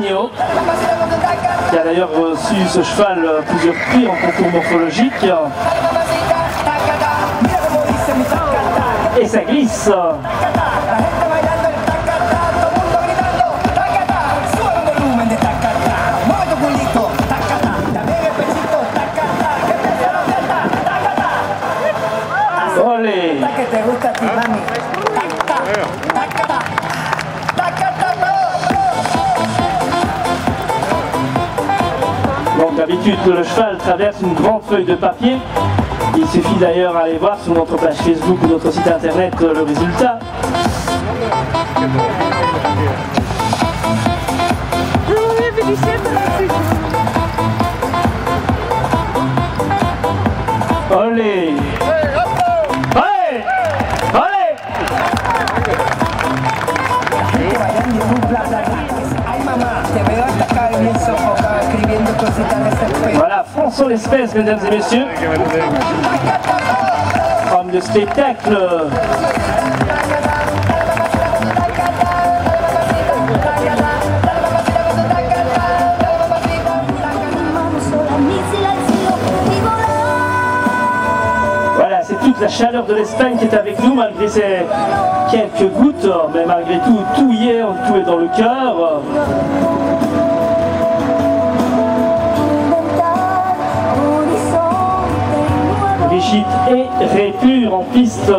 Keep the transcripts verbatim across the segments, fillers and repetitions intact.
Agneau, qui a d'ailleurs reçu ce cheval plusieurs prix en concours morphologique. Et ça glisse. Olé. Donc d'habitude le cheval traverse une grande feuille de papier. Il suffit d'ailleurs d'aller voir sur notre page Facebook ou notre site internet le résultat. Olé! Olé! Olé! Voilà, François Lespèce, mesdames et messieurs. Homme de spectacle. Voilà, c'est toute la chaleur de l'Espagne qui est avec nous, malgré ces quelques gouttes, mais malgré tout, tout y est, tout est dans le cœur. Brigitte et Répure en piste.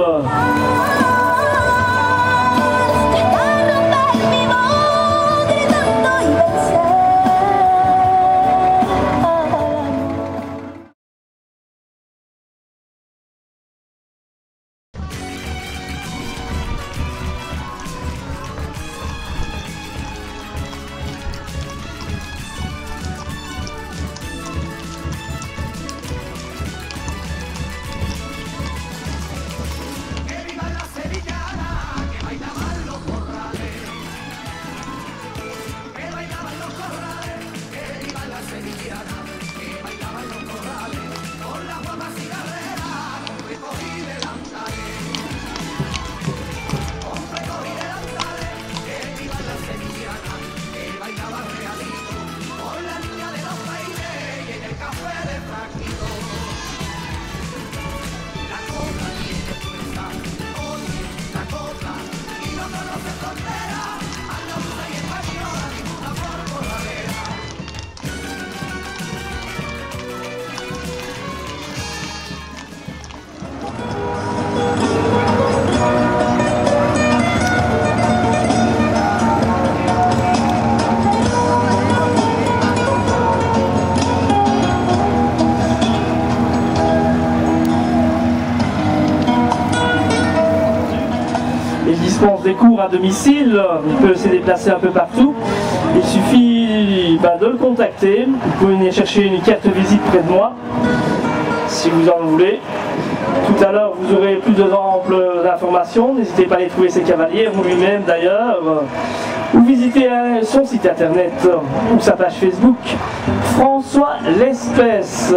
Des cours à domicile, il peut se déplacer un peu partout. Il suffit bah, de le contacter. Vous pouvez venir chercher une carte visite près de moi si vous en voulez. Tout à l'heure vous aurez plus d'amples informations. N'hésitez pas à aller trouver ses cavaliers ou lui-même d'ailleurs. Ou visiter son site internet ou sa page Facebook. François Lespèce.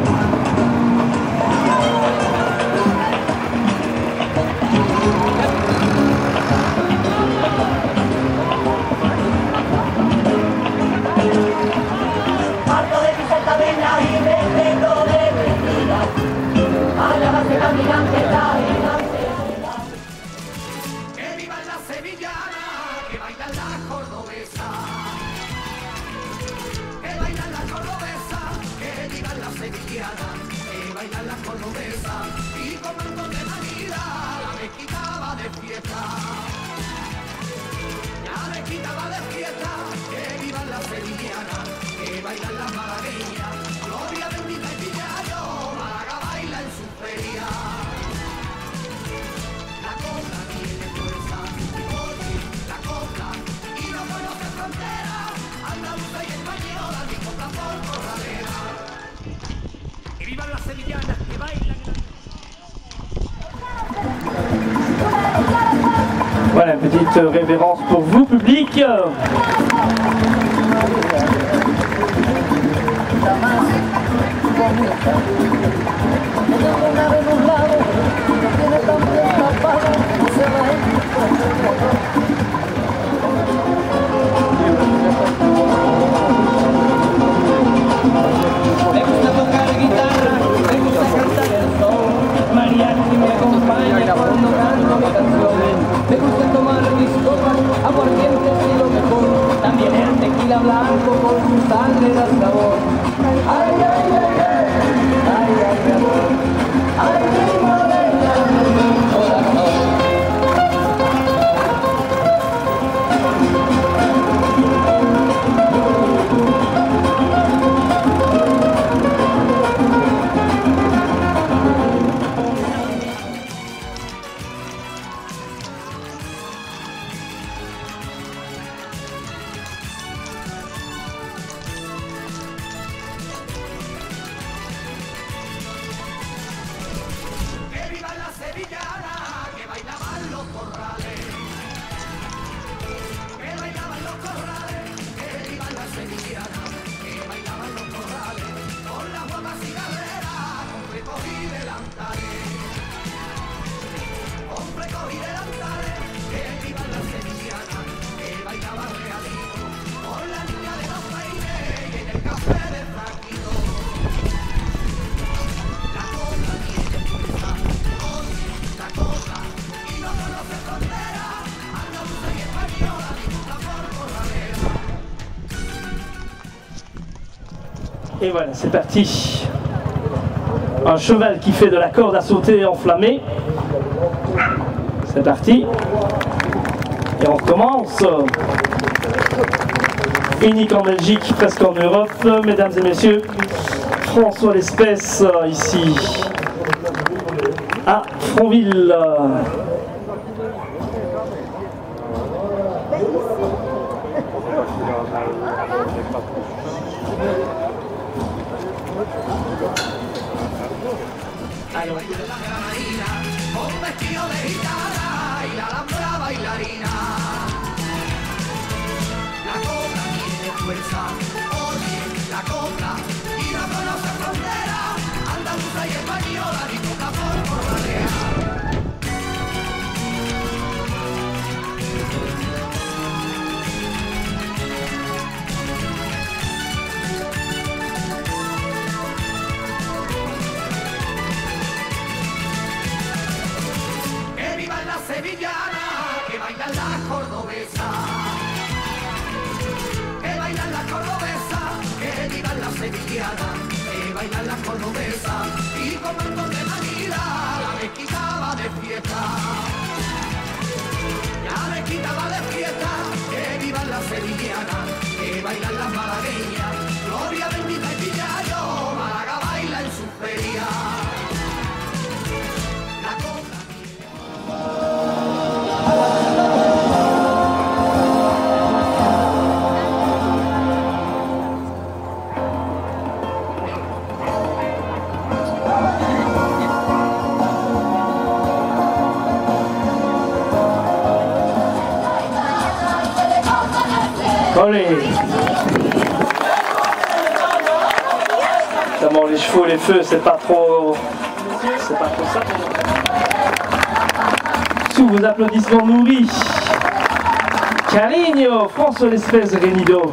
Voilà, une petite révérence pour vous, public. dale da sabor. Ay, ay, ay, ay, ay, ay, mi amor. Ay, mi morena, mi corazón. Et voilà, c'est parti. Un cheval qui fait de la corde à sauter enflammée. C'est parti. Et on recommence. Unique en Belgique, presque en Europe. Mesdames et messieurs, François Lespèce, ici, à Fronville. Con vestido de gitana y la alhambra bailarina. La cobra tiene fuerza, oye, la cobra y no conoce frontera. Andaluza y española ni toca por corralea. Sevillana, que bailan las cordobesas, que bailan las cordobesas, que vivan las sevillanas, que bailan las cordobesas, y con mandos de Manila la mezquita va de fiesta, la mezquita va de fiesta, que vivan las sevillanas, que bailan las malagueñas, Gloria bendita y Pillayo, Málaga baila en su feria. Allez. Notamment les chevaux et les feux, c'est pas trop... C'est pas trop ça. Sous vos applaudissements nourris, Carigno, François Lespèce de Rénido.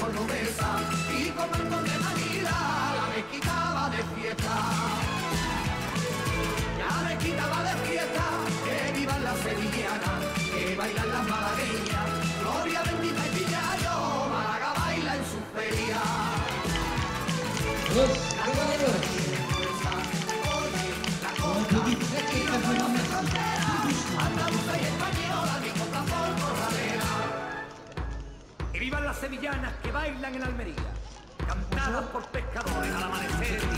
cordobesa y como el conde Manila la me quitaba de fiesta. Ya me quitaba de fiesta, que vivan las sevillanas, que bailan las malagueñas, gloria bendita y pillayo, Málaga baila en su feria. Andaluza y española, mi copla por corralera. Que vivan las sevillanas que bailan en Almería, cantadas por pescadores al amanecer.